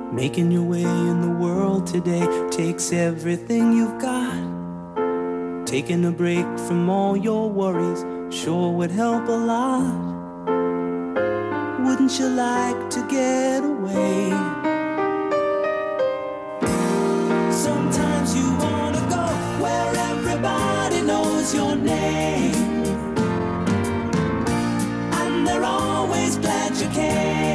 Making your way in the world today takes everything you've got. Taking a break from all your worries sure would help a lot. Wouldn't you like to get away? Sometimes you wanna go where everybody knows your name, and they're always glad you came.